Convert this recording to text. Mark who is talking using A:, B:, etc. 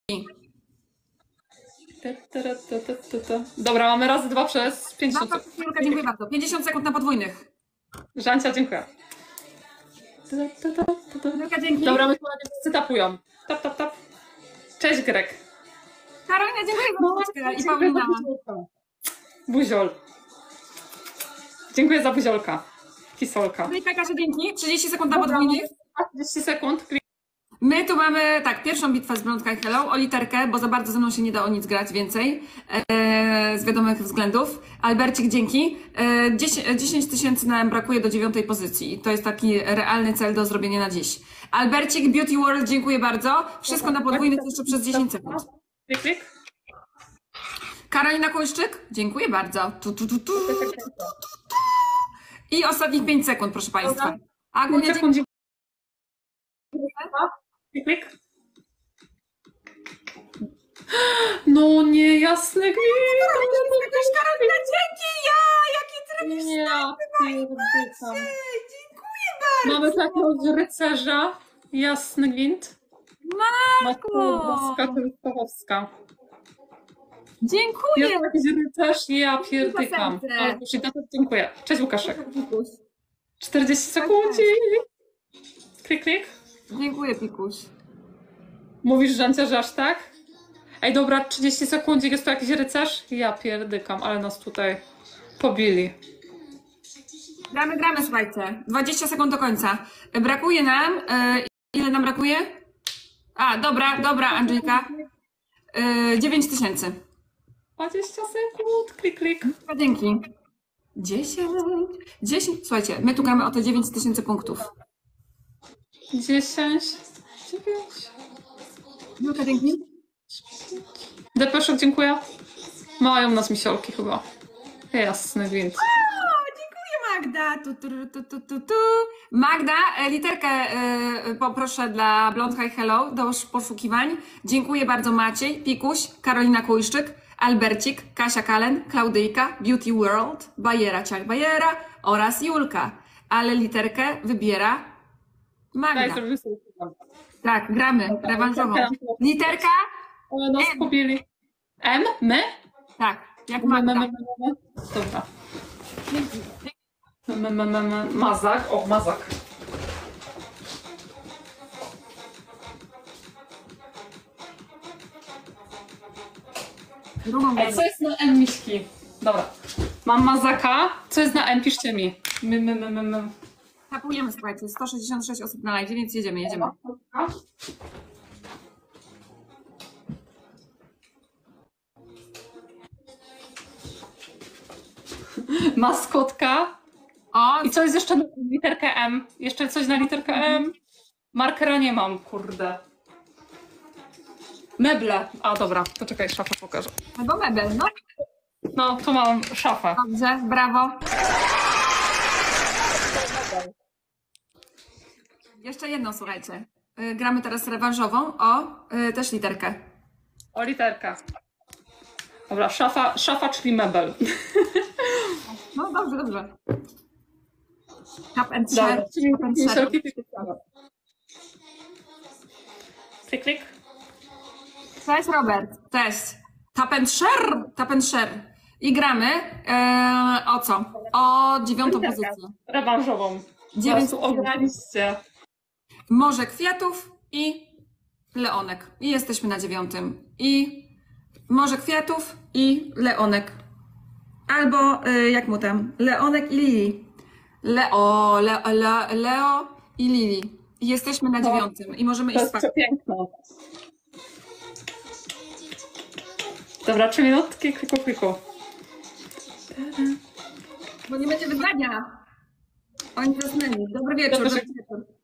A: Dobra, mamy razy 2 przez 50 sekund.
B: Dziękuję bardzo. 50 sekund na podwójnych.
A: Żancia, dziękuję.
B: Dzięki.
A: Dobra, my tu wszyscy tapują. Tap, tap, tap. Cześć, Greg.
B: Karolina, dziękuję bardzo. I Paulina.
A: Buziol. Dziękuję za buziolka. Kisolka.
B: Kasia, dzięki. 30 sekund na podwójnych.
A: 30 sekund.
B: My tu mamy, tak, pierwszą bitwę z Blondka i Hello o literkę, bo za bardzo ze mną się nie da o nic grać więcej, z wiadomych względów. Albercik, dzięki. 10 tysięcy nam brakuje do 9. pozycji. To jest taki realny cel do zrobienia na dziś. Albercik, Beauty World, dziękuję bardzo. Wszystko na podwójnych jeszcze przez 10 sekund.
A: Klik.
B: Karolina Kołyszczyk, dziękuję bardzo. I ostatnich 5 sekund, proszę Państwa. Agunia, dziękuję.
A: Klik. No nie, jasny gwint.
B: Karolina, dzięki, jaki trafisz dziękuję bardzo.
A: Mamy takiego rycerza, jasny gwint.
B: Matko.
A: Matko.
B: Dziękuję.
A: Jest jakiś rycerz, ja pierdykam. Dziękuję. Cześć, Łukaszek. 40 sekund. Klik, klik.
B: Dziękuję, Pikuś.
A: Mówisz, Żancia, że aż tak? Ej, dobra, 30 sekund, jest to jakiś rycerz? Ja pierdykam, ale nas tutaj pobili.
B: Gramy, słuchajcie. 20 sekund do końca. Brakuje nam... ile nam brakuje? A, dobra, Angelika. 9 tysięcy.
A: 20 sekund, klik, klik.
B: Dzięki. 10. Słuchajcie, my tu gramy o te 9 tysięcy punktów.
A: 10, 9.
B: Dzięki.
A: Depeszek, dziękuję. Mają nas misiolki chyba. Jasny gwint.
B: Dziękuję, Magda. Magda, literkę poproszę dla Blondka i Hello do poszukiwań. Dziękuję bardzo, Maciej, Pikuś, Karolina Kujszczyk, Albercik, Kasia Kalen, Klaudyjka, Beauty World, Bajera Ciach Bajera oraz Julka. Ale literkę wybiera Magda. Tak, gramy rewanżową. Literka?
A: Ale nas pobili. M? My?
B: Tak, jak Magda.
A: Dobra. Mazak. O, mazak. Ej, co jest na M, miśki? Dobra. Mam mazaka. Co jest na M? Piszcie mi.
B: Tapujemy, słuchajcie. 166 osób na live, więc jedziemy.
A: Maskotka.
B: O,
A: I co jest jeszcze na literkę M? Jeszcze coś na literkę M? Markera nie mam, kurde. Meble. A, dobra, to czekaj, szafę pokażę.
B: albo mebel, no.
A: No, tu mam szafę.
B: Dobrze, brawo. Jeszcze jedną, słuchajcie. Gramy teraz rewanżową o też literkę.
A: O, literka. Dobra, szafa, czyli mebel.
B: No, dobrze. Tap and share.
A: Klik, klik.
B: Cześć, Robert. Cześć. Tap and share. I gramy o co? O 9. pozycję.
A: Rewanżową.
B: 9.
A: Ograliście.
B: Morze kwiatów i Leonek. I jesteśmy na 9. I Morze kwiatów i Leonek. Albo jak mu tam? Leonek i Lili. Leo i Lili. I jesteśmy na 9. I możemy iść spać.
A: To jest piękne. Dobra, 3 minutki, kliku.
B: Bo nie będzie wyzwania. Oni zasnęli. Dobry wieczór.